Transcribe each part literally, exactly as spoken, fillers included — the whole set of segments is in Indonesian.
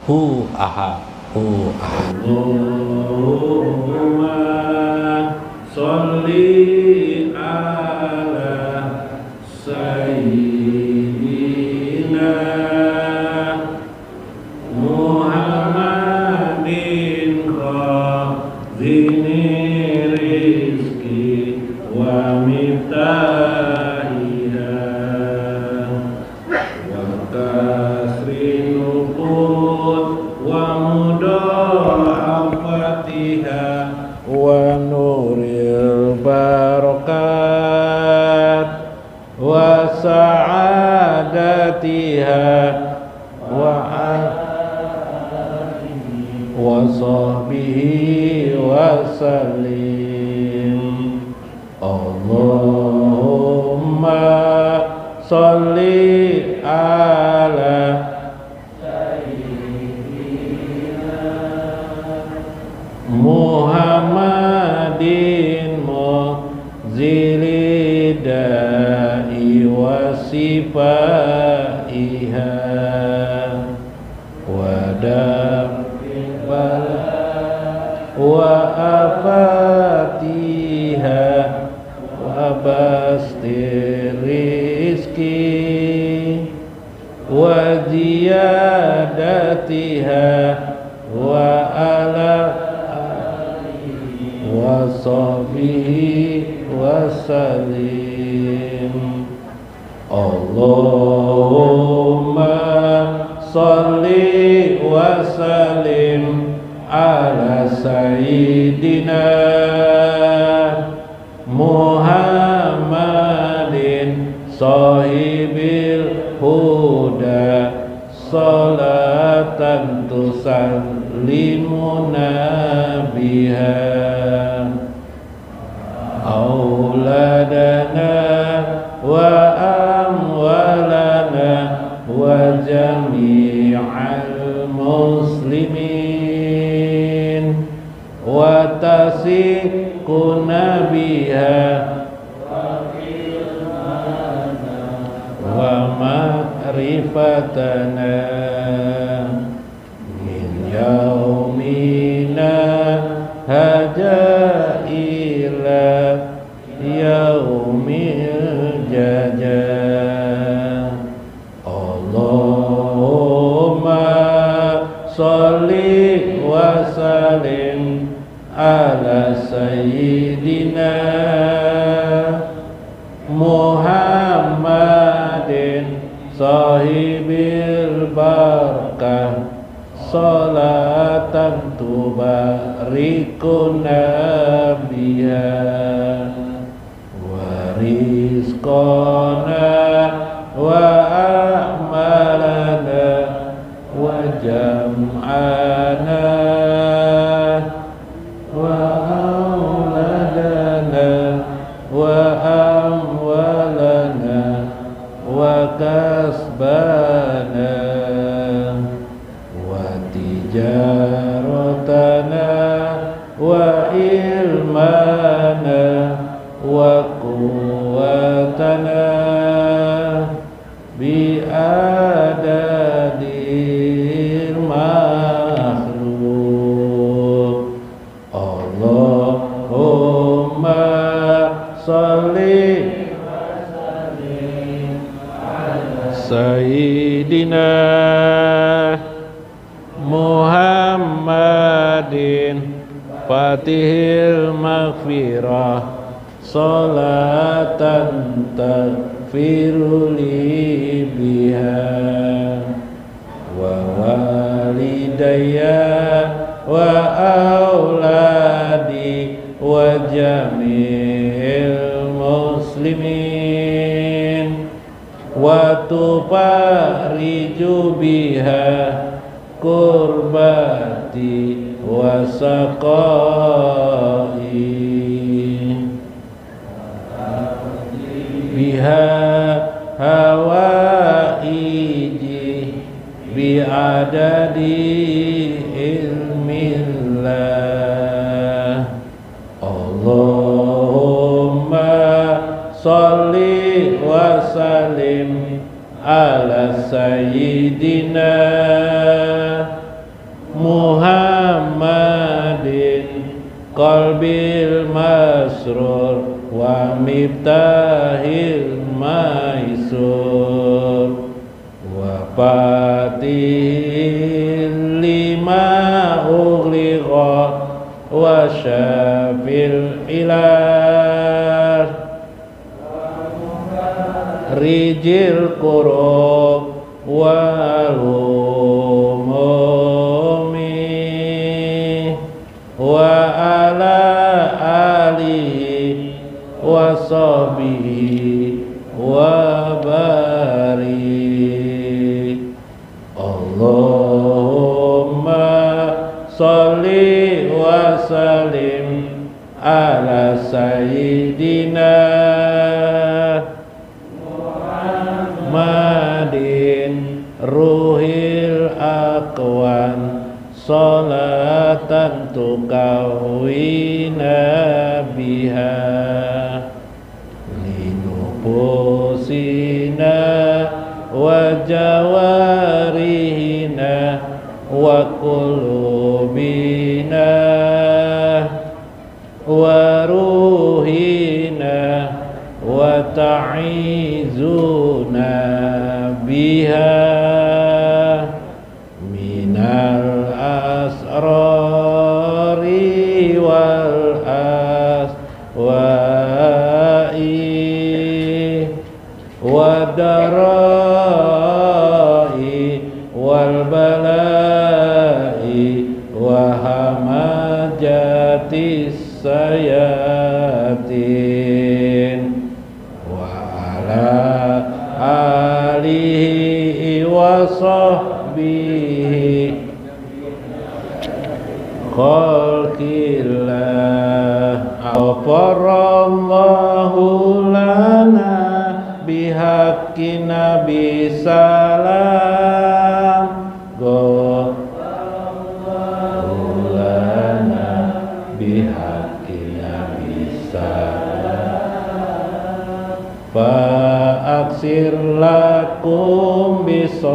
Hu ahad, hu ahad. Allahumma sholli ala sayyidina Muhammadin khazini rizki wa miftahiha wa kasri nuqud wa mudha'afatiha wa nuril barakat wa sa'adatiha wa wa sahbihi wa sallim. Allahumma sholli ala Muhammadin muzilidai wa sifaiha wa wa afatiha wa bastir rizki wa ziyadatiha wa ala wa sahbihi wa sallim. Allahumma sholli wa sallim ala sayyidina Muhammadin sahibil huda salatan tusallimuna biha auladana wa amwalana wa jami'al muslimin wa tasiquna biha wa ma'rifatana min yaumina haja ila yaumil jajah. Allahumma sholli wa sallim ala sayyidina Muhammadin sahibil barakah salatan tubarikuna biha wa rizqana wa amalana wa jam'ana wa auladana wa amwalana wa kasbana wa tijaratana wa ilmana wa quwwatana bi adadil makhluk. Allahumma sholli sayyidina Muhammadin fatihil maghfirah salatan taghfiru li biha wa walidayya wa auladi wa jami'il muslimin wa tufariju biha kurbati wa saqai biha hawaiji bi'adadi ilmillah. Allahumma sholli wa sallim ala sayyidina masrur wa miftahil maisur wa fatihil lima ughliqa wa syafil ilah rijil qurub wal umumi wa ala alihi wa sahbihi wa barik. Allahumma sholli wa sallim ala sayyidina Muhammadin ruhil aqwan salatan tukawina biha linufusina wa jawarihina wa qulubina wa ruhina wa ta'izuna biha minal asrari wal aswa'i wa darai wal balai wa hamajatis sayatin wa ala alihi wa sahbihi khalqillah ghafarallahu lana bihaqqi nabi salam ghafarallahu lana bihaqqi nabi salam fa aksir lakum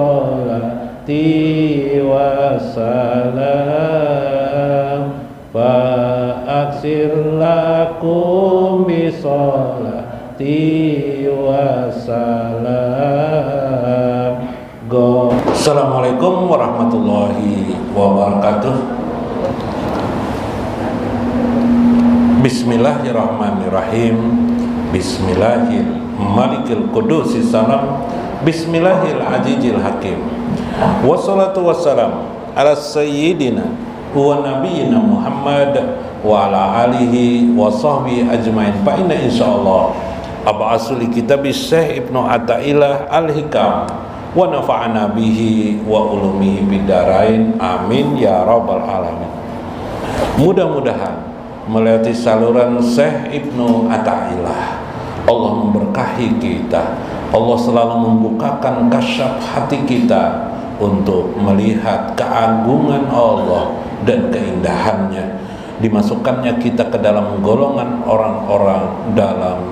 bisolati wa salam fa aksir lakum bisolati wa salam. Assalamualaikum warahmatullahi wabarakatuh. Bismillahirrahmanirrahim. Bismillahil malikil qudusis salam. Bismillahil azizil hakim. Wassalatu wassalam ala sayyidina wa nabiyina Muhammad wa ala alihi wa sahbihi ajmain. Fa inna insyaallah ab'asu li kitabis Syekh Ibnu Athaillah Al-Hikam wa nafa'ana bihi wa ulumihi bidarain amin ya rabbal alamin. Mudah-mudahan melewati saluran Syekh Ibnu Athaillah Allah memberkahi kita, Allah selalu membukakan kasyaf hati kita untuk melihat keagungan Allah dan keindahannya, dimasukkannya kita ke dalam golongan orang-orang dalam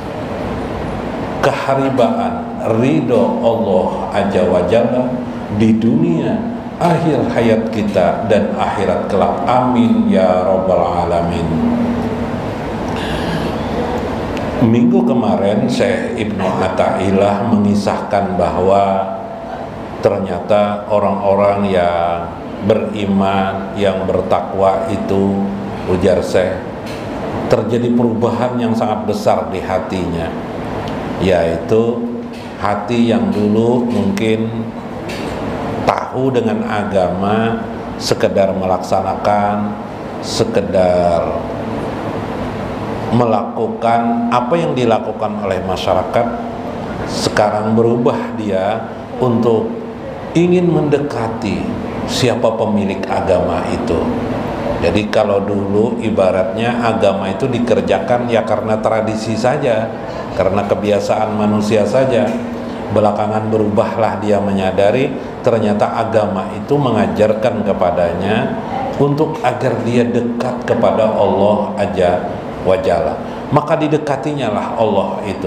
keharibaan ridho Allah Azza wa Jalla di dunia, akhir hayat kita dan akhirat kelak, amin ya rabbal alamin. Minggu kemarin Syekh Ibnu Athaillah mengisahkan bahwa ternyata orang-orang yang beriman, yang bertakwa itu, ujar Syekh, terjadi perubahan yang sangat besar di hatinya, yaitu hati yang dulu mungkin tahu dengan agama, sekedar melaksanakan, sekedar melakukan apa yang dilakukan oleh masyarakat, sekarang berubah dia untuk ingin mendekati siapa pemilik agama itu. Jadi kalau dulu ibaratnya agama itu dikerjakan ya karena tradisi saja, karena kebiasaan manusia saja. Belakangan berubahlah dia menyadari ternyata agama itu mengajarkan kepadanya untuk agar dia dekat kepada Allah Azza wa Jalla, maka didekatinya lah Allah itu.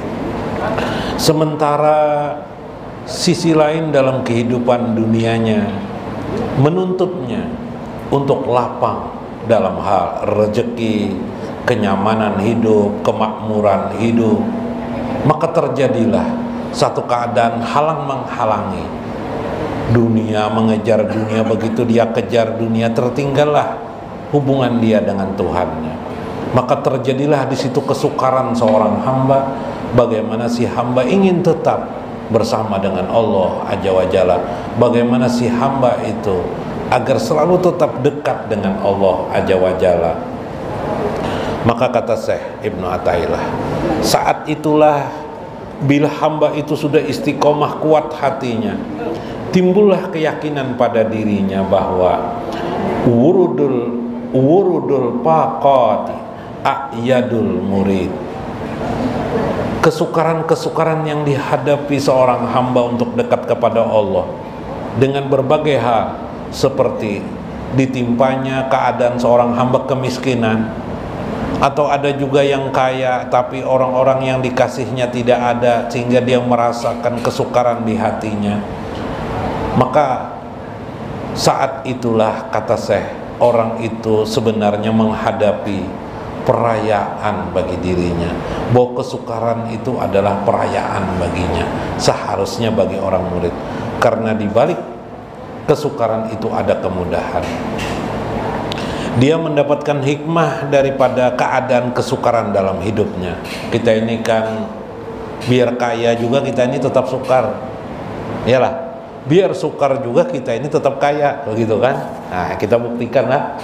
Sementara sisi lain dalam kehidupan dunianya menuntutnya untuk lapang dalam hal rezeki, kenyamanan hidup, kemakmuran hidup, maka terjadilah satu keadaan halang menghalangi. Dunia mengejar dunia, begitu dia kejar dunia, tertinggallah hubungan dia dengan Tuhannya. Maka terjadilah di situ kesukaran seorang hamba, bagaimana si hamba ingin tetap bersama dengan Allah Azza wa Jalla, bagaimana si hamba itu agar selalu tetap dekat dengan Allah Azza wa Jalla. Maka kata Syekh Ibnu Athaillah, saat itulah bila hamba itu sudah istiqomah kuat hatinya, timbullah keyakinan pada dirinya bahwa wurudul wurudul faqati a'yadul murid. Kesukaran-kesukaran yang dihadapi seorang hamba untuk dekat kepada Allah dengan berbagai hal, seperti ditimpanya keadaan seorang hamba kemiskinan, atau ada juga yang kaya tapi orang-orang yang dikasihnya tidak ada sehingga dia merasakan kesukaran di hatinya. Maka saat itulah, kata Syekh, orang itu sebenarnya menghadapi perayaan bagi dirinya, bahwa kesukaran itu adalah perayaan baginya, seharusnya bagi orang murid, karena di balik kesukaran itu ada kemudahan. Dia mendapatkan hikmah daripada keadaan kesukaran dalam hidupnya. Kita ini kan biar kaya juga kita ini tetap sukar, iyalah, biar sukar juga kita ini tetap kaya, begitu kan? Nah, kita buktikan lah.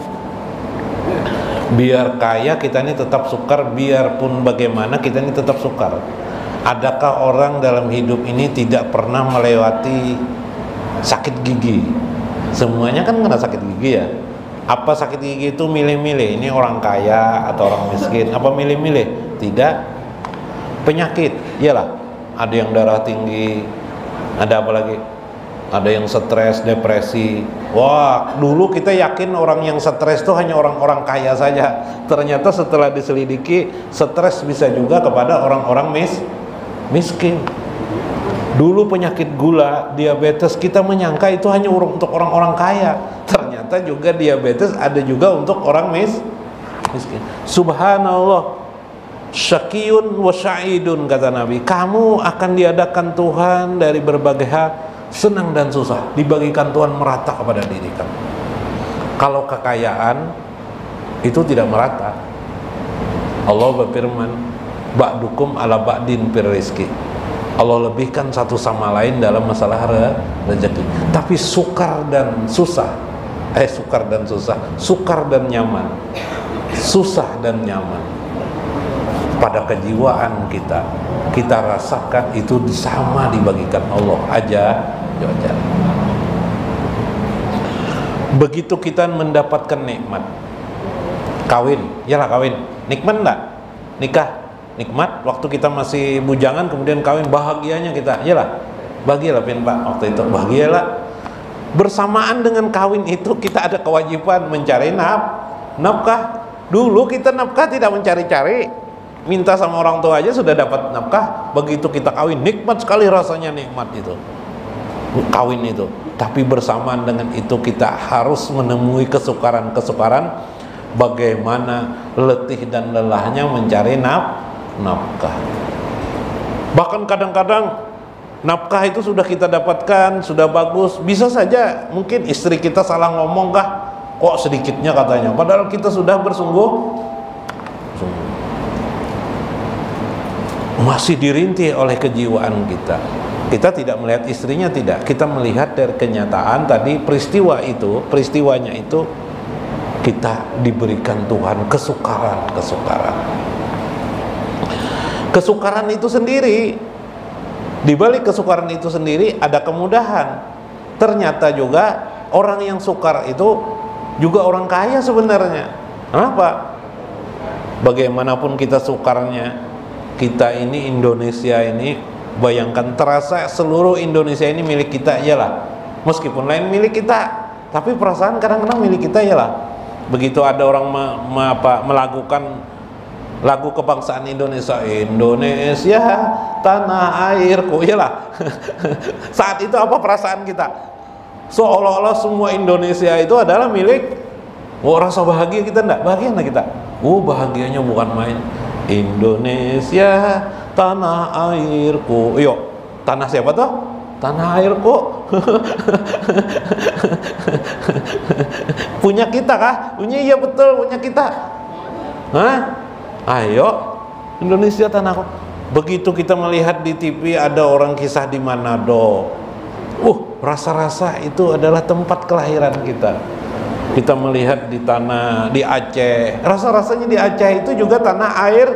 Biar kaya kita ini tetap sukar, biarpun bagaimana kita ini tetap sukar. Adakah orang dalam hidup ini tidak pernah melewati sakit gigi? Semuanya kan kena sakit gigi ya. Apa sakit gigi itu milih-milih, ini orang kaya atau orang miskin? Apa milih-milih? Tidak. Penyakit, iyalah. Ada yang darah tinggi, ada apa lagi? Ada yang stres, depresi. Wah, dulu kita yakin orang yang stres itu hanya orang-orang kaya saja. Ternyata setelah diselidiki, stres bisa juga kepada orang-orang mis miskin. Dulu penyakit gula, diabetes, kita menyangka itu hanya untuk orang-orang kaya. Ternyata juga diabetes ada juga untuk orang mis miskin. Subhanallah, syakiyun wa sa'idun, kata Nabi. Kamu akan diadakan Tuhan dari berbagai hal, senang dan susah, dibagikan Tuhan merata kepada diri kamu. Kalau kekayaan itu tidak merata. Allah berfirman, ba'dukum ala ba'din fir rizki. Allah lebihkan satu sama lain dalam masalah rezeki. Tapi sukar dan susah, eh sukar dan susah, sukar dan nyaman, susah dan nyaman, pada kejiwaan kita, kita rasakan itu sama dibagikan Allah aja. Begitu kita mendapatkan nikmat, kawin, yalah kawin, nikmat enggak? Nikah, nikmat. Waktu kita masih bujangan kemudian kawin, bahagianya kita, yalah, bahagialah pin pak, waktu itu bahagialah. Bersamaan dengan kawin itu kita ada kewajiban mencari naf nafkah. Dulu kita nafkah tidak mencari-cari, minta sama orang tua aja sudah dapat nafkah. Begitu kita kawin, nikmat sekali rasanya, nikmat itu kawin itu. Tapi bersamaan dengan itu kita harus menemui kesukaran-kesukaran, bagaimana letih dan lelahnya mencari naf nafkah. Bahkan kadang-kadang nafkah itu sudah kita dapatkan, sudah bagus, bisa saja mungkin istri kita salah ngomong, kah kok sedikitnya katanya, padahal kita sudah bersungguh sungguh. Masih dirintih oleh kejiwaan kita. Kita tidak melihat istrinya, tidak, kita melihat dari kenyataan tadi, peristiwa itu, peristiwanya itu kita diberikan Tuhan kesukaran-kesukaran. Kesukaran itu sendiri, di balik kesukaran itu sendiri ada kemudahan. Ternyata juga orang yang sukar itu juga orang kaya sebenarnya. Kenapa? Bagaimanapun kita sukarnya, kita ini Indonesia ini, bayangkan terasa seluruh Indonesia ini milik kita, iyalah. Meskipun lain milik kita, tapi perasaan kadang-kadang milik kita, iyalah. Begitu ada orang me, me, apa, melakukan lagu kebangsaan Indonesia, Indonesia tanah airku, iyalah. Saat itu apa perasaan kita? Seolah-olah semua Indonesia itu adalah milik. Oh, rasa bahagia kita enggak? Bahagia enggak kita? Oh, bahagianya bukan main. Indonesia tanah airku. Yuk, tanah siapa tuh? Tanah airku. Punya kita kah? Punya, iya betul, punya kita. Hah? Ayo, Indonesia tanahku. Begitu kita melihat di T V ada orang kisah di Manado, uh, rasa-rasa itu adalah tempat kelahiran kita. Kita melihat di tanah di Aceh, rasa-rasanya di Aceh itu juga tanah air.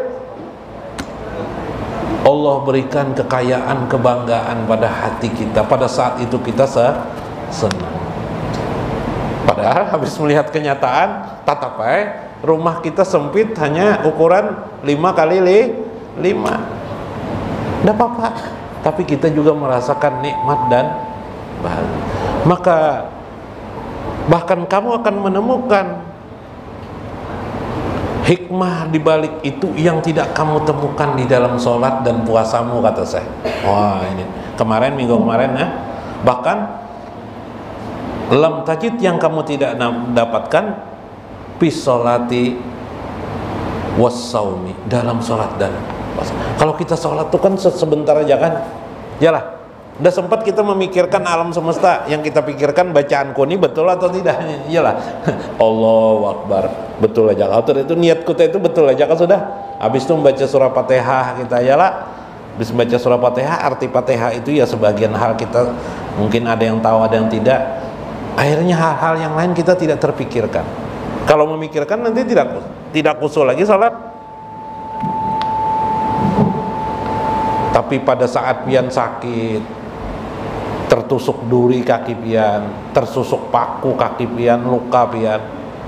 Allah berikan kekayaan, kebanggaan pada hati kita. Pada saat itu kita senang. Padahal habis melihat kenyataan, tatap aja, rumah kita sempit, hanya ukuran lima kali lima. Tidak apa-apa, tapi kita juga merasakan nikmat dan bahagia. Maka bahkan kamu akan menemukan hikmah di balik itu yang tidak kamu temukan di dalam sholat dan puasamu, kata saya. Wah, ini kemarin, minggu kemarin ya. Bahkan lam tajid yang kamu tidak dapatkan bis sholati wassaumi, dalam sholat dan puasa. Kalau kita sholat tuh kan sebentar aja kan, yalah. Udah sempat kita memikirkan alam semesta, yang kita pikirkan bacaanku ini betul atau tidak? Iyalah. Allahu Akbar, betul aja. Kalau itu niat kita itu betul aja kan sudah. Habis itu membaca surah Fatihah kita, iyalah. Habis membaca surah Fatihah, arti Fatihah itu ya sebagian hal kita mungkin ada yang tahu, ada yang tidak. Akhirnya hal-hal yang lain kita tidak terpikirkan. Kalau memikirkan nanti tidak tidak khusyuk lagi salat. Tapi pada saat pian sakit, tertusuk duri kaki pian, tersusuk paku kaki pian, luka pian,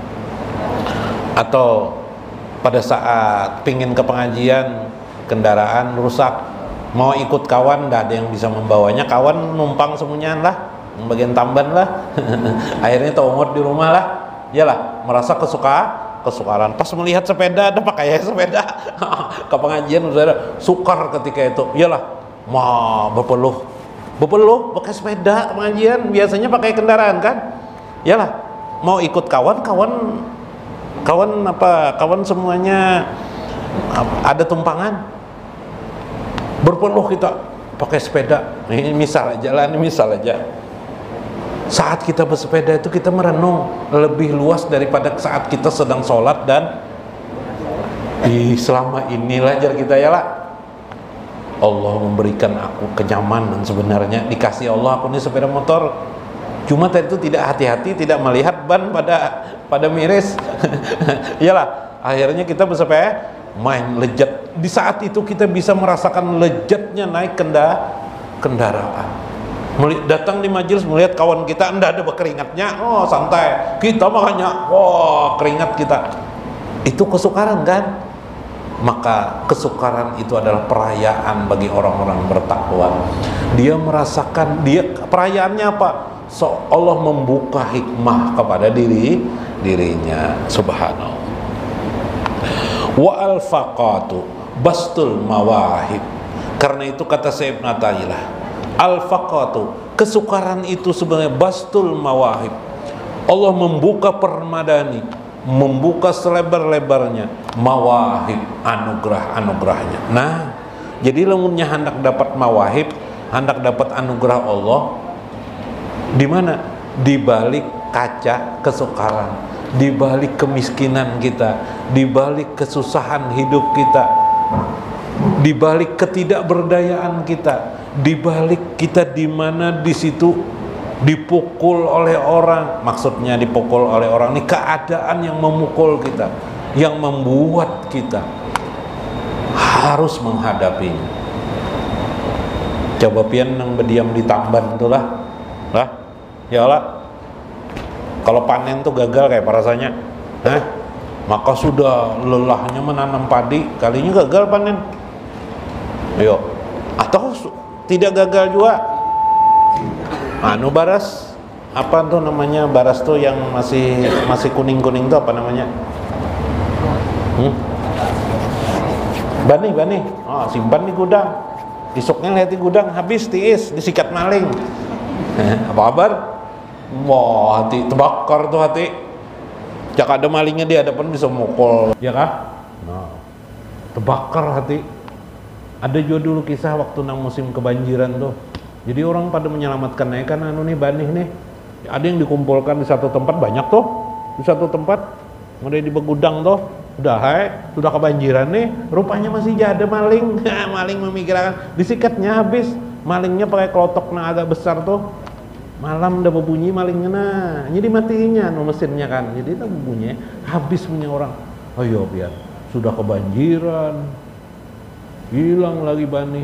atau pada saat pingin ke pengajian, kendaraan rusak, mau ikut kawan, tidak ada yang bisa membawanya, kawan numpang semuanya lah, bagian tamban lah. Akhirnya taungut di rumah lah, iyalah, merasa kesukaan kesukaran. Pas melihat sepeda, ada pakai sepeda ke pengajian, saudara, sukar ketika itu, iyalah, mah berpeluh berpeluh pakai sepeda ke pengajian, biasanya pakai kendaraan kan, iyalah, mau ikut kawan, kawan kawan apa, kawan semuanya ada tumpangan, berpeluh kita pakai sepeda. Ini misal aja lah, ini misal aja. Saat kita bersepeda itu kita merenung lebih luas daripada saat kita sedang sholat dan di selama inilah jar kita ya lah. Allah memberikan aku kenyamanan sebenarnya, dikasih Allah aku ini sepeda motor. Cuma tadi itu tidak hati-hati, tidak melihat ban pada pada miris. Iyalah, akhirnya kita bersepeda main lejat. Di saat itu kita bisa merasakan lejatnya naik kenda kendaraan. Datang di majelis melihat kawan kita enggak ada berkeringatnya, oh santai, kita makanya wah keringat kita, itu kesukaran kan. Maka kesukaran itu adalah perayaan bagi orang-orang bertakwa. Dia merasakan, dia perayaannya apa? So, Allah membuka hikmah kepada diri dirinya, subhanallah. Wa al-faqatu bastul mawahib. Karena itu kata Syekh Ibnu Athaillah, al-faqatu, kesukaran itu sebenarnya bastul mawahib. Allah membuka permadani, membuka selebar-lebarnya mawahib, anugerah-anugerahnya. Nah, jadi lamunnya hendak dapat mawahib, hendak dapat anugerah Allah, di mana? Di balik kaca kesukaran, di balik kemiskinan kita, di balik kesusahan hidup kita, di balik ketidakberdayaan kita, di balik kita di mana di situ dipukul oleh orang, maksudnya dipukul oleh orang ini keadaan yang memukul kita, yang membuat kita harus menghadapinya. Coba pian yang berdiam di tamban itulah, lah, ya Allah, kalau panen tuh gagal kayak rasanya, nah, maka sudah lelahnya menanam padi, kalinya gagal panen, ayo, atau tidak gagal juga. Anu baras, apa tuh namanya, baras tuh yang masih masih kuning-kuning tuh apa namanya? Hmm? Bani, bani. Oh, simpan di gudang. Isuknya lihat di gudang, habis tiis, disikat maling. Apa kabar? Wah, hati terbakar tuh hati. Cak ada malingnya di hadapan bisa mukul, ya kah? Nah, terbakar hati. Ada juga dulu kisah waktu nang musim kebanjiran tuh. Jadi orang pada menyelamatkan nih kan anu nih banih nih. Ada yang dikumpulkan di satu tempat banyak tuh. Di satu tempat ada di begudang tuh. Udah hai, sudah kebanjiran nih. Rupanya masih ada maling. Maling memikirkan disikatnya habis. Malingnya pakai kelotok nah agak besar tuh. Malam udah berbunyi malingnya nah. Jadi matinya no mesinnya kan. Jadi itu berbunyi habis punya orang. Ayo biar sudah kebanjiran. Hilang lagi bani.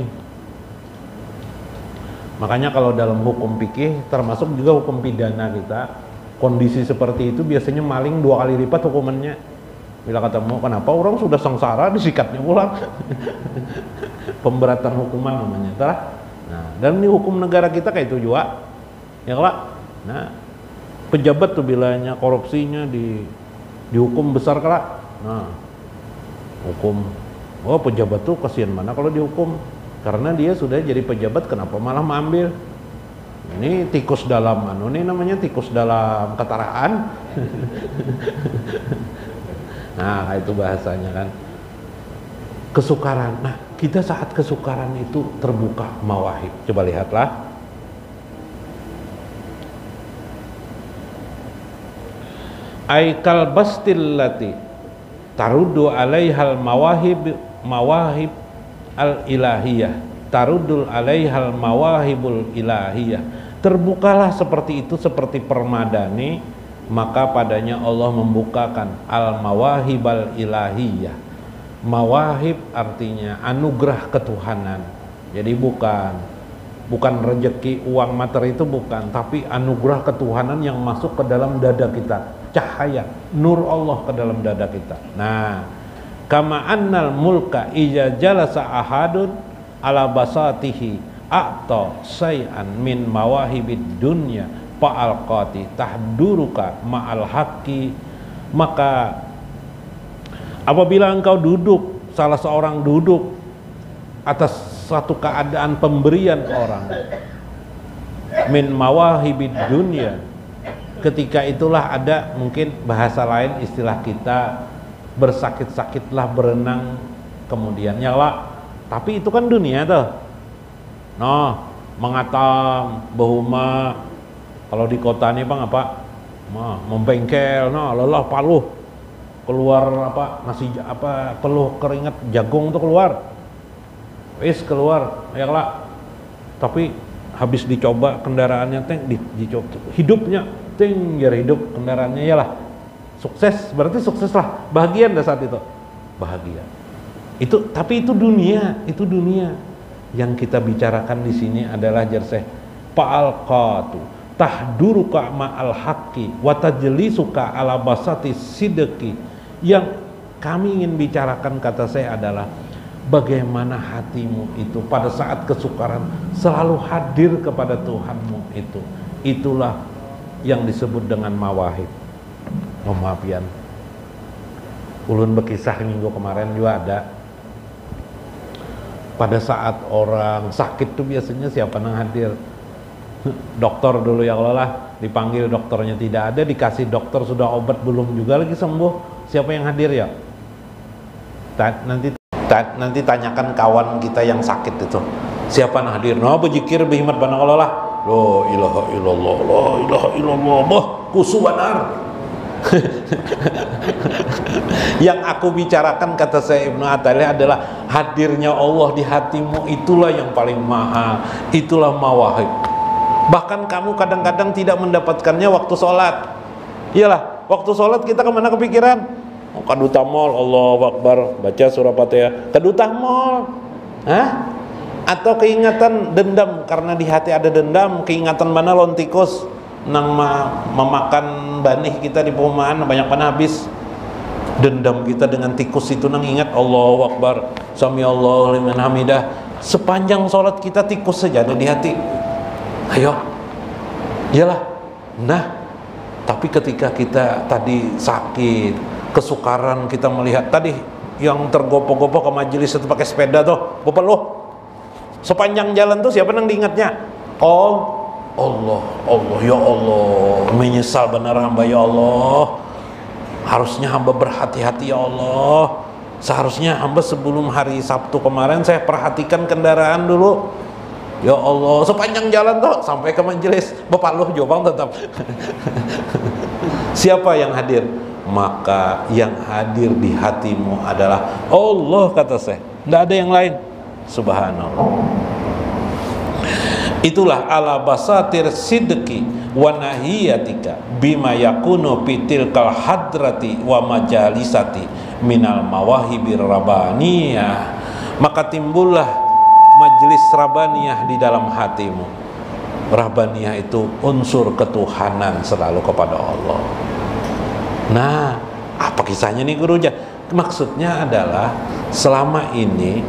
Makanya kalau dalam hukum fikih termasuk juga hukum pidana kita, kondisi seperti itu biasanya maling dua kali lipat hukumannya. Bila ketemu, kenapa orang sudah sengsara disikatnya pulang. Pemberatan hukuman namanya, telah. Nah, dan ini hukum negara kita kayak itu juga, ya kelak. Nah, pejabat tuh bilanya korupsinya di dihukum besar kelak. Nah, hukum, oh pejabat tuh kasihan mana kalau dihukum. Karena dia sudah jadi pejabat, kenapa malah mengambil? Ini tikus dalam anu, ini namanya tikus dalam ketaraan. Nah, itu bahasanya kan. Kesukaran. Nah, kita saat kesukaran itu terbuka mawahib. Coba lihatlah. Aikal bastillati tarudu alaihal mawahib mawahib al-ilahiyah, tarudul alaihal mawahibul ilahiyah. Terbukalah seperti itu seperti permadani, maka padanya Allah membukakan al-mawahibal ilahiyah. Mawahib artinya anugerah ketuhanan. Jadi bukan bukan rezeki uang materi itu bukan, tapi anugerah ketuhanan yang masuk ke dalam dada kita. Cahaya nur Allah ke dalam dada kita. Nah, kama annal mulka ija jalasa ahadun ala basatihi a'ta say'an min mawahibid dunya fa'alqati tahduruka ma'al haqqi. Maka apabila engkau duduk, salah seorang duduk atas satu keadaan pemberian orang min mawahibid dunya, ketika itulah ada mungkin bahasa lain istilah kita bersakit-sakitlah berenang kemudian nyala, tapi itu kan dunia tuh. Noh, mengatam, bahuma, kalau di kota nih bang apa, mah membengkel, noh lelah paluh, keluar apa nasi apa peluh keringat jagung tuh keluar, wis keluar, ya lah. Tapi habis dicoba kendaraannya teng, di, dicoba hidupnya teng, biar hidup kendaraannya ya lah. Sukses, berarti sukses lah, bahagia dah saat itu, bahagia. Itu, tapi itu dunia, itu dunia. Yang kita bicarakan di sini adalah jerseh fa'alqatu tahduruka ma'al haqqi wa tajlisuka ala basati sidqi. Yang kami ingin bicarakan, kata saya, adalah bagaimana hatimu itu pada saat kesukaran selalu hadir kepada Tuhanmu itu. Itulah yang disebut dengan mawahib. Oh, maaf ya, ulun berkisah minggu kemarin juga ada. Pada saat orang sakit tuh biasanya siapa yang hadir? Dokter dulu ya Allah lah, dipanggil dokternya tidak ada, dikasih dokter sudah obat belum juga lagi sembuh. Siapa yang hadir ya? Nanti nanti tanyakan kawan kita yang sakit itu, siapa yang hadir? Nah, berzikir berhimmat bana Allah lah. La ilaha illallah, la ilaha illallah, bah kusu benar. Yang aku bicarakan, kata saya Ibnu Athaillah, adalah hadirnya Allah di hatimu, itulah yang paling maha, itulah mawahib. Bahkan kamu kadang-kadang tidak mendapatkannya waktu sholat. Iyalah, waktu sholat kita kemana kepikiran? Oh, kaduta mall, Allahu Akbar, baca surah Fatihah, kaduta mall, hah? Atau keingatan dendam, karena di hati ada dendam, keingatan mana lontikus nang ma memakan banih kita di perumahan banyak mana habis. Dendam kita dengan tikus itu nang ingat Allahu Akbar, sami Allahu liman hamidah. Sepanjang sholat kita tikus saja ada di hati. Ayo, iyalah. Nah, tapi ketika kita tadi sakit, kesukaran, kita melihat tadi yang tergopoh-gopoh ke majelis itu pakai sepeda tuh, bepeluh. Sepanjang jalan tuh siapa nang diingatnya? Oh, Allah, Allah, ya Allah, menyesal benar hamba ya Allah. Harusnya hamba berhati-hati ya Allah. Seharusnya hamba sebelum hari Sabtu kemarin saya perhatikan kendaraan dulu. Ya Allah, sepanjang jalan tuh sampai ke majelis, Bapak lu jawab tetap. Siapa yang hadir? Maka yang hadir di hatimu adalah Allah, kata saya. Tidak ada yang lain. Subhanallah. Itulah ala basatir sidqi wa nahiyatika bima yakunu pitil kal hadrati wa majalisati minal mawahibir rabaniyah. Maka timbullah majelis rabaniyah di dalam hatimu. Rabaniyah itu unsur ketuhanan selalu kepada Allah. Nah, apa kisahnya nih Guru? Maksudnya adalah selama ini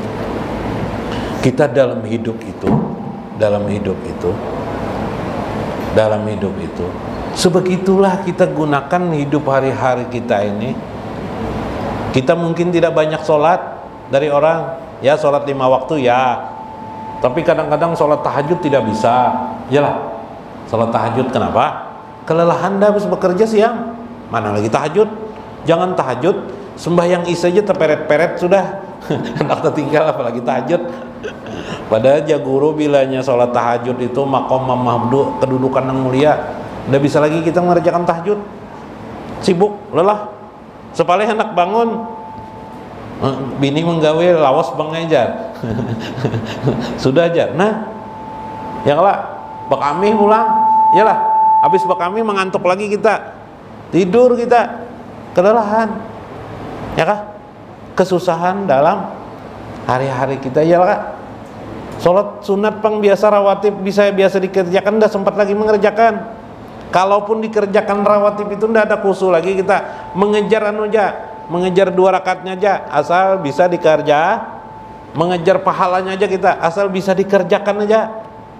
kita dalam hidup itu, dalam hidup itu, dalam hidup itu, sebegitulah kita gunakan hidup hari-hari kita ini. Kita mungkin tidak banyak sholat dari orang, ya sholat lima waktu ya, tapi kadang-kadang sholat tahajud tidak bisa. Yalah, sholat tahajud kenapa? Kelelahan dah habis bekerja siang, mana lagi tahajud? Jangan tahajud, sembahyang isya aja terperet-peret sudah. Anak tertinggal apalagi tahajud. Padahal ya guru bilanya sholat tahajud itu maqam mahmud, kedudukan yang mulia. Nggak bisa lagi kita mengerjakan tahajud, sibuk, lelah. Sepalih anak bangun, bini menggawe lawas bang aja. Sudah aja. Nah, ya lah, bekami pulang, yalah. Habis bekami mengantuk lagi kita, tidur kita, kelelahan, ya kah? Kesusahan dalam hari-hari kita, ya lah. Sholat sunat pang biasa rawatib bisa biasa dikerjakan, dah sempat lagi mengerjakan. Kalaupun dikerjakan rawatib itu ndak ada khusyuk lagi kita mengejar anu aja, mengejar dua rakaatnya aja, asal bisa dikerja, mengejar pahalanya aja kita, asal bisa dikerjakan aja.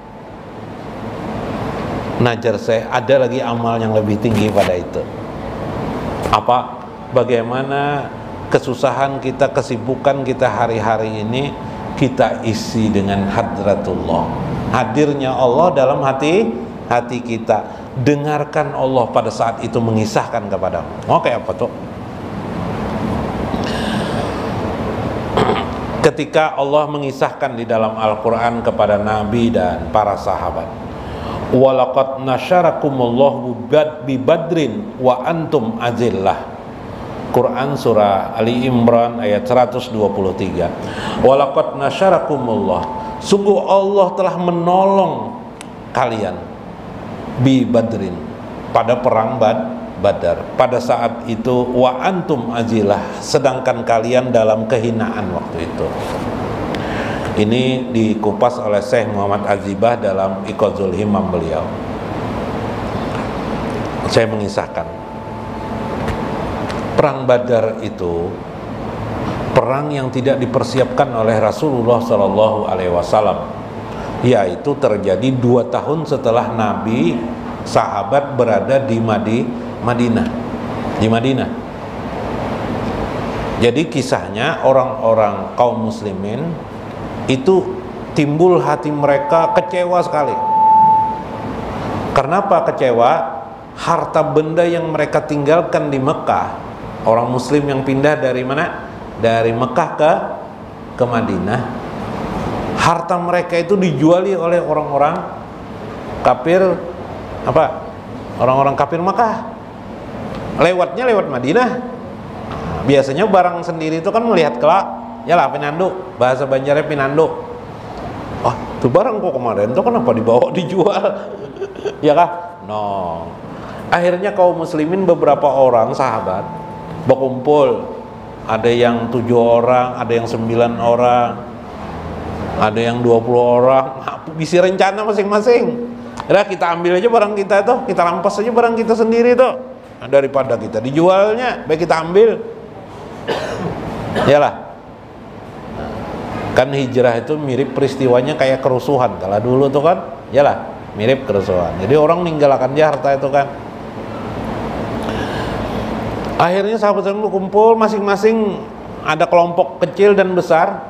Najar saya ada lagi amal yang lebih tinggi pada itu. Apa? Bagaimana kesusahan kita, kesibukan kita hari-hari ini kita isi dengan hadratullah, hadirnya Allah dalam hati hati kita. Dengarkan Allah pada saat itu mengisahkan kepadamu. Oke, apa tuh? Ketika Allah mengisahkan di dalam Al-Quran kepada Nabi dan para sahabat, walaqad nasyarakumullahu bi badrin wa antum azillah. Quran surah Ali Imran ayat seratus dua puluh tiga. Walaqad nasyarakumullah, sungguh Allah telah menolong kalian bi badrin, pada perang bad, badar, pada saat itu wa antum azilah, sedangkan kalian dalam kehinaan waktu itu. Ini dikupas oleh Syekh Muhammad Azibah dalam Iqazul Himam beliau. Saya mengisahkan perang Badar itu perang yang tidak dipersiapkan oleh Rasulullah Shallallahu Alaihi Wasallam, yaitu terjadi dua tahun setelah Nabi sahabat berada di Madi, Madinah, di Madinah. Jadi kisahnya orang-orang kaum muslimin itu timbul hati mereka kecewa sekali. Kenapa kecewa? Harta benda yang mereka tinggalkan di Mekah, orang muslim yang pindah dari mana? Dari Mekah ke ke Madinah. Harta mereka itu dijuali oleh orang-orang kafir, apa? Orang-orang kafir Mekah. Lewatnya lewat Madinah. Biasanya barang sendiri itu kan melihat kelak, ya lah pinando, bahasa Banjarnya pinando. Ah, tuh barang kok kemarin tuh kenapa dibawa dijual? Ya kah? No. Akhirnya kaum muslimin beberapa orang sahabat berkumpul. Ada yang tujuh orang, ada yang sembilan orang, ada yang dua puluh orang, bisa rencana masing-masing. Udah kita ambil aja barang kita itu, kita rampas aja barang kita sendiri tuh, nah, daripada kita dijualnya, baik kita ambil. Yalah, kan hijrah itu mirip peristiwanya kayak kerusuhan kala dulu tuh kan, yalah mirip kerusuhan. Jadi orang ninggalkan aja harta itu kan. Akhirnya sahabat sahabat kumpul masing-masing, ada kelompok kecil dan besar.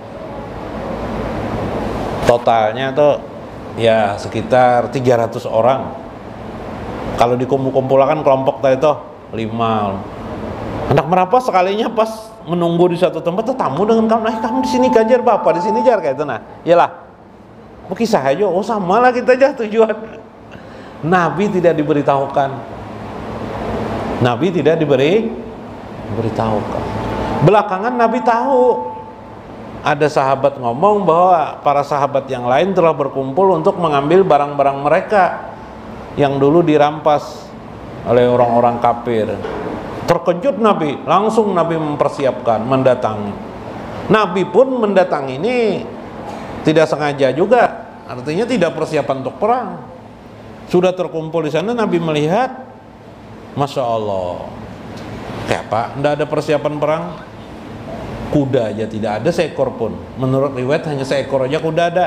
Totalnya tuh ya sekitar tiga ratus orang. Kalau dikumpul-kumpulkan kelompok tadi tuh lima. Anak merampok sekalinya pas menunggu di suatu tempat, tetamu dengan kamu, nah kamu di sini gajar bapak, di sini jar kayak itu, nah, iyalah. Kisah aja, oh sama lah kita aja tujuan. Nabi tidak diberitahukan. Nabi tidak diberi diberitahukan. Belakangan Nabi tahu. Ada sahabat ngomong bahwa para sahabat yang lain telah berkumpul untuk mengambil barang-barang mereka yang dulu dirampas oleh orang-orang kafir. Terkejut Nabi, langsung Nabi mempersiapkan, mendatangi. Nabi pun mendatangi ini tidak sengaja juga, artinya tidak persiapan untuk perang. Sudah terkumpul di sana, Nabi melihat, Masya Allah, kayak apa? Tidak ada persiapan perang. Kuda aja tidak ada seekor pun. Menurut riwayat hanya seekor aja kuda ada.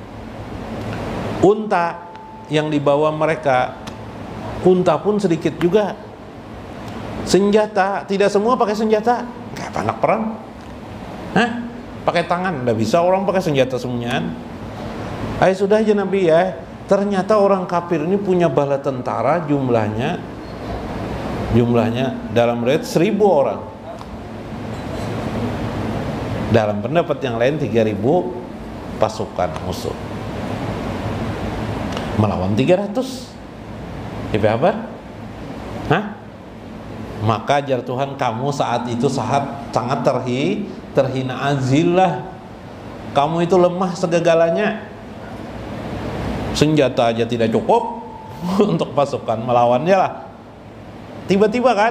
Unta yang dibawa mereka, unta pun sedikit juga. Senjata, tidak semua pakai senjata. Kayak apa anak perang? Hah? Pakai tangan, nggak bisa orang pakai senjata semuanya. Ayo sudah aja Nabi ya. Ternyata orang kafir ini punya bala tentara jumlahnya, jumlahnya dalam riwayat seribu orang. Dalam pendapat yang lain tiga ribu pasukan musuh melawan tiga ratus. Ibu kabar? Hah? Maka ajar Tuhan, kamu saat itu saat sangat terhi, terhina azillah. Kamu itu lemah segagalanya. Senjata aja tidak cukup untuk pasukan melawannya lah. Tiba-tiba kan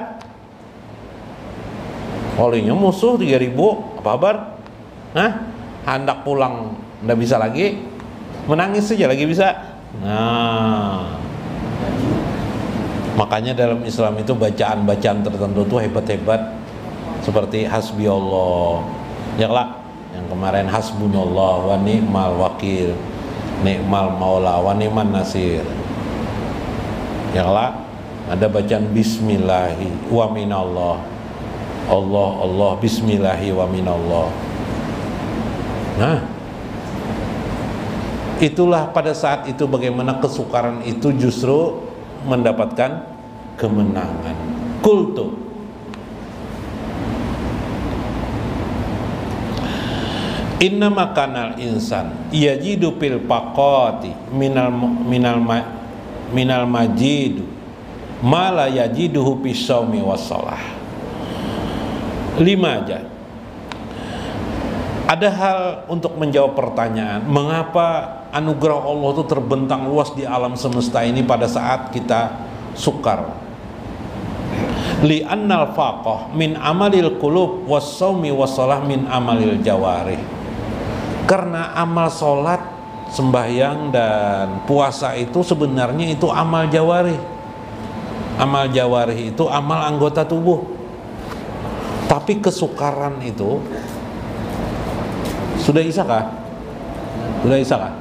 olehnya musuh tiga ribu, apa kabar? Hah? Hendak pulang nggak bisa lagi, menangis saja lagi bisa. Nah, makanya dalam Islam itu bacaan-bacaan tertentu tuh hebat-hebat, seperti hasbi Allah, ya lah, yang kemarin hasbunallah wa ni'mal wakil, ni'mal maula wa ni'man nasir. Ya lah, ada bacaan bismillahi wa minallah, Allah Allah bismillahi wa minallah. Nah, itulah pada saat itu bagaimana kesukaran itu justru mendapatkan kemenangan. Kultu, inna makanal insan yajidu fil faqati minal minal minal majidu ma la yajiduhu fis shaumi was shalah. Lima aja. Ada hal untuk menjawab pertanyaan, mengapa anugerah Allah itu terbentang luas di alam semesta ini pada saat kita sukar. Li annal faqah min amalil qulub was shaumi was shalah min amalil jawarih. Karena amal salat, sembahyang dan puasa itu sebenarnya itu amal jawarih. Amal jawarih itu amal anggota tubuh. Tapi kesukaran itu sudah isa kah? Sudah isa kah?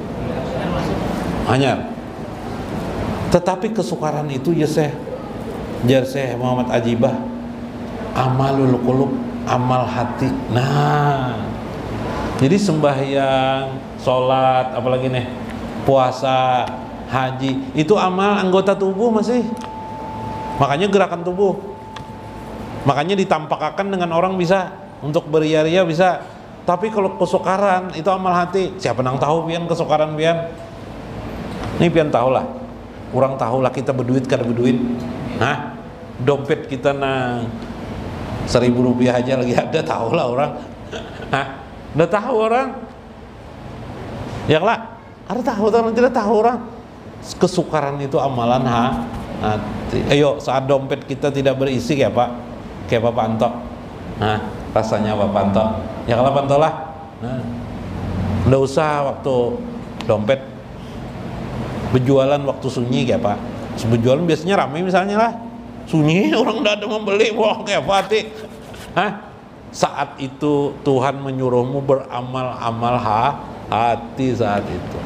Hanya. Tetapi kesukaran itu ya Syekh, jar Syekh Muhammad Ajibah, amalul qulub, amal hati. Nah, jadi sembahyang, sholat, apalagi nih, puasa, haji, itu amal anggota tubuh masih. Makanya gerakan tubuh. Makanya ditampakkan dengan orang bisa, untuk beria-ria bisa. Tapi kalau kesukaran itu amal hati. Siapa nang tahu pian kesukaran pian? Ini pian tahu lah. Kurang tahu lah kita berduit kada berduit. Nah, dompet kita nang seribu rupiah aja lagi ada, tahu lah orang. Hah? Udah tahu orang? Ya lah, ada tahu orang tidak tahu orang. Kesukaran itu amalan ha. Hati. Ayo saat dompet kita tidak berisi kayak Pak, kayak Pak Panto. Nah, rasanya Pak Panto. Ya kalau Panto lah. Nah, nggak usah waktu dompet berjualan waktu sunyi kayak Pak. Berjualan biasanya ramai misalnya lah. Sunyi orang nggak ada membeli, wah kayak Fatih. Hah? Saat itu Tuhan menyuruhmu beramal-amal ha, hati saat itu.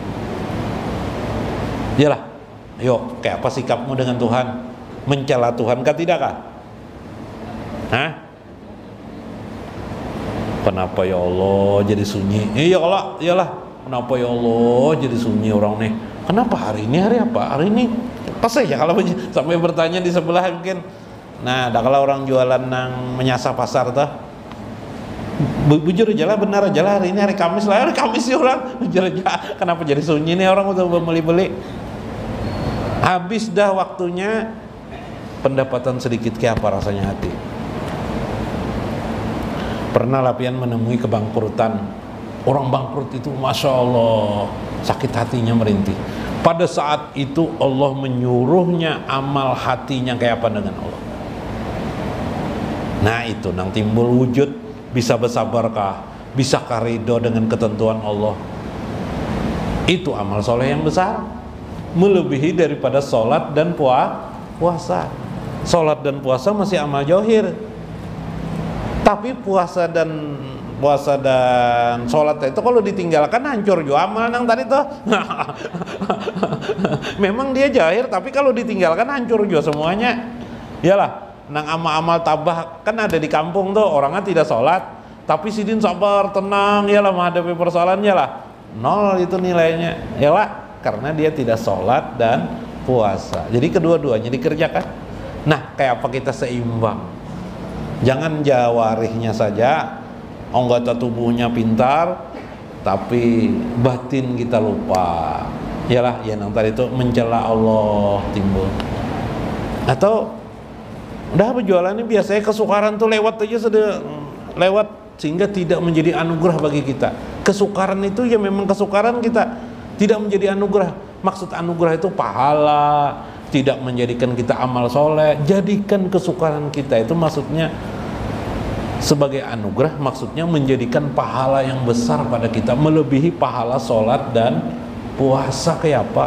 Yalah, yuk kayak apa sikapmu dengan Tuhan? Mencela Tuhan kah tidak kah? Hah? Kenapa ya Allah jadi sunyi? Iya kalau, iyalah. Kenapa ya Allah jadi sunyi orang nih? Kenapa hari ini hari apa? Hari ini pas aja kalau sampai bertanya di sebelah mungkin Nah, dah kalau orang jualan nang menyasar pasar tuh, bu- bujur aja lah, benar aja lah, hari ini hari Kamis lah, hari Kamis sih orang, bujur aja, kenapa jadi sunyi nih orang untuk beli-beli? Habis dah waktunya, pendapatan sedikit kayak apa rasanya hati. Pernah lapian menemui kebangkrutan, orang bangkrut itu Masya Allah, sakit hatinya merintih. Pada saat itu Allah menyuruhnya amal hatinya kayak apa dengan Allah. Nah itu nang timbul wujud, bisa bersabarkah, bisakah ridho dengan ketentuan Allah. Itu amal soleh yang besar, melebihi daripada sholat dan puasa. Sholat dan puasa masih amal johir, tapi puasa dan puasa dan sholat itu kalau ditinggalkan hancur juga amal nang tadi tuh. Memang dia jahir, tapi kalau ditinggalkan hancur juga semuanya. Iyalah, nang amal-amal tabah kan ada di kampung tuh, orangnya tidak sholat, tapi sidin sabar, tenang, iyalah menghadapi persoalannya lah. Nol itu nilainya, iyalah, karena dia tidak sholat dan puasa. Jadi kedua-duanya dikerjakan. Nah, kayak apa kita seimbang? Jangan jawarihnya saja, anggota tubuhnya pintar, tapi batin kita lupa. Iyalah, ya nang tadi itu mencela Allah timbul. Atau udah berjualannya biasanya kesukaran tuh lewat aja sudah lewat, sehingga tidak menjadi anugerah bagi kita. Kesukaran itu ya memang kesukaran kita, tidak menjadi anugerah. Maksud anugerah itu pahala, tidak menjadikan kita amal soleh. Jadikan kesukaran kita itu maksudnya sebagai anugerah, maksudnya menjadikan pahala yang besar pada kita, melebihi pahala sholat dan puasa. Kayak apa?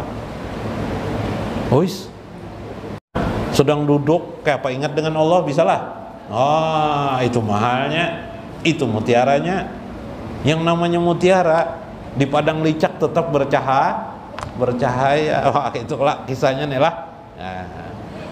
Ois, sedang duduk kayak apa ingat dengan Allah, bisalah. Oh, itu mahalnya, itu mutiaranya. Yang namanya mutiara di padang licak tetap bercahaya, bercahaya. Wah, itulah kisahnya nih lah. Nah,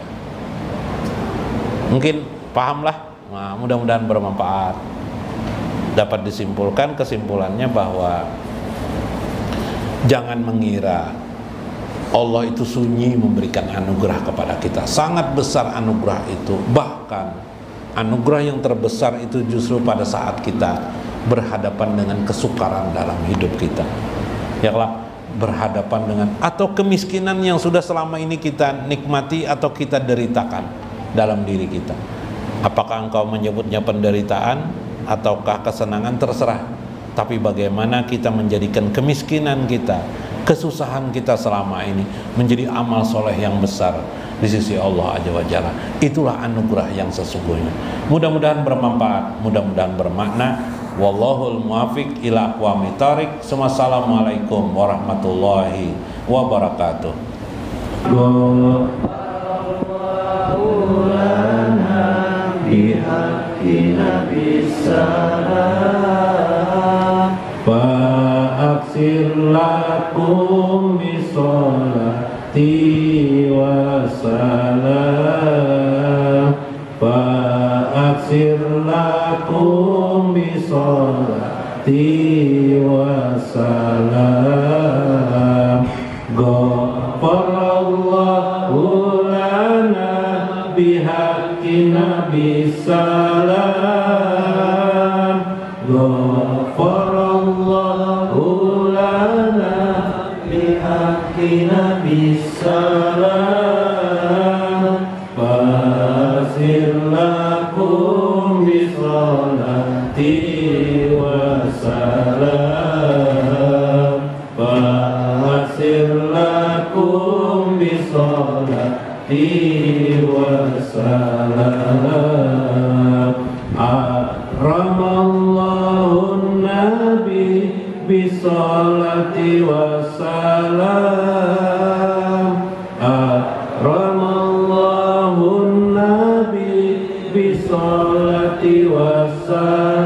mungkin pahamlah. Nah, mudah-mudahan bermanfaat. Dapat disimpulkan kesimpulannya bahwa jangan mengira Allah itu sunyi memberikan anugerah kepada kita. Sangat besar anugerah itu. Bahkan anugerah yang terbesar itu justru pada saat kita berhadapan dengan kesukaran dalam hidup kita. Yalah, berhadapan dengan atau kemiskinan yang sudah selama ini kita nikmati atau kita deritakan dalam diri kita. Apakah engkau menyebutnya penderitaan ataukah kesenangan, terserah. Tapi bagaimana kita menjadikan kemiskinan kita, kesusahan kita selama ini menjadi amal soleh yang besar di sisi Allah Azza wa Jalla. Itulah anugerah yang sesungguhnya. Mudah-mudahan bermanfaat, mudah-mudahan bermakna. Wallahul muwafiq ila aqwamit thoriq. Wassalamualaikum warahmatullahi wabarakatuh. Bihaqina bisalam fa'aksir lakum bisolati wassalam fa'aksir lakum bisolati wassalam Ghafarallahu lana bihaqina bisalam Ghafarallahu lana bihaqina bisalam Fasir lakum bisolati wassalam Fasir lakum bisolati wassalam Akramallahu nabi bisolati wassalam Akramallahu nabi bisolati wassalam